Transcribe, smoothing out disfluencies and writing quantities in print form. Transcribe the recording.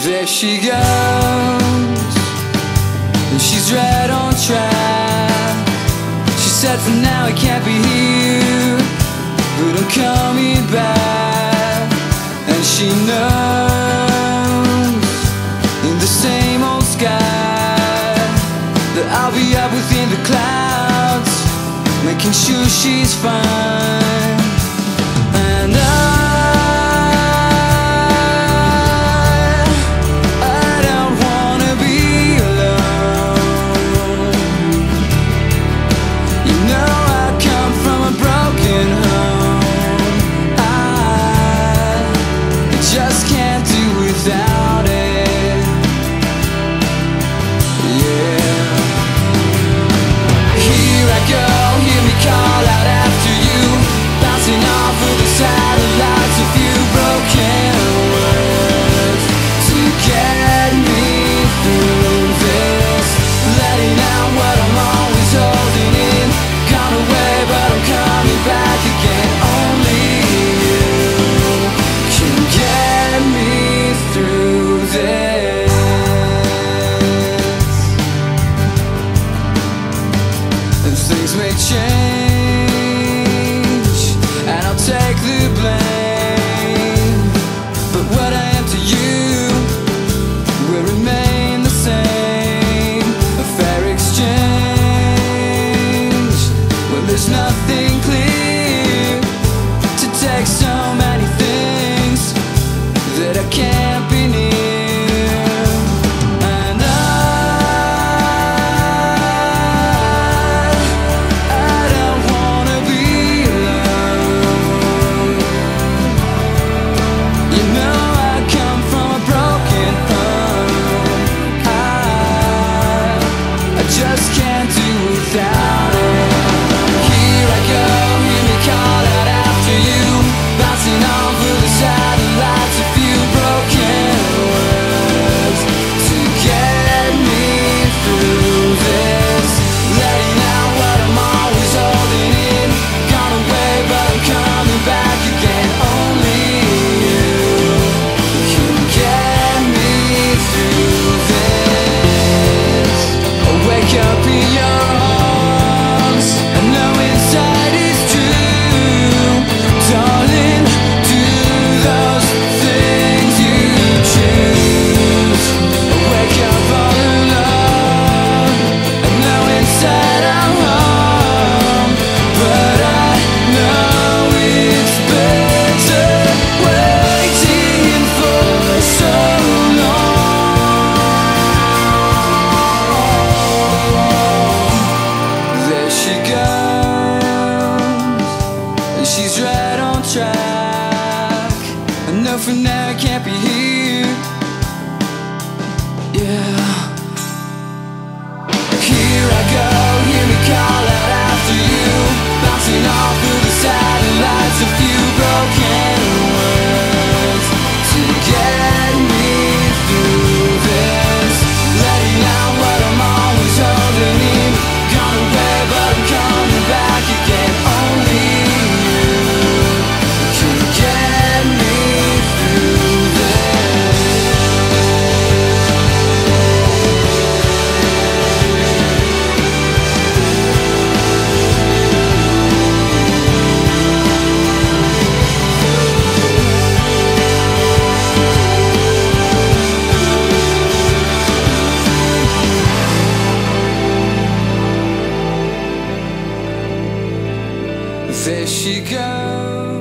There she goes, and she's right on track. She said for now it can't be here, but I'm coming back. And she knows in the same old sky that I'll be up within the clouds, making sure she's fine. And I don't wanna be alone. You know I come from a broken home. I just can't do without it. Yeah. Here I go, hear me call out after you, bouncing off of the satellites. A few broken words to get me through this, letting out what I'm always holding in. Gone away but I'm coming back again. Only you can get me through this. And things may change, and I'll take the blame, but what I am to you will remain the same. A fair exchange when there's nothing clear, to take so many things that I can't be near. And I don't wanna be alone. You know I come from a broken home. I just can't do without it. Here I go, hear me call out after you, bouncing off of the satellites. A few broken words to get me through this, letting out what I'm always holding in. Gone away but I'm coming back again. Only you can get me through this. I wake up in your arms, I know inside it's true. Darling, do those things you choose. I wake up all alone, I know inside I'm home, but I know it's better waiting for so long. There she goes, and she's right on track. I know for now I can't be here. Yeah. Here I go, hear me call out after you, bouncing off of the satellites. A few broken words to get me through this, letting out what I'm always holding in. Gone away but I'm coming back again. Only you can get me through this. There she goes.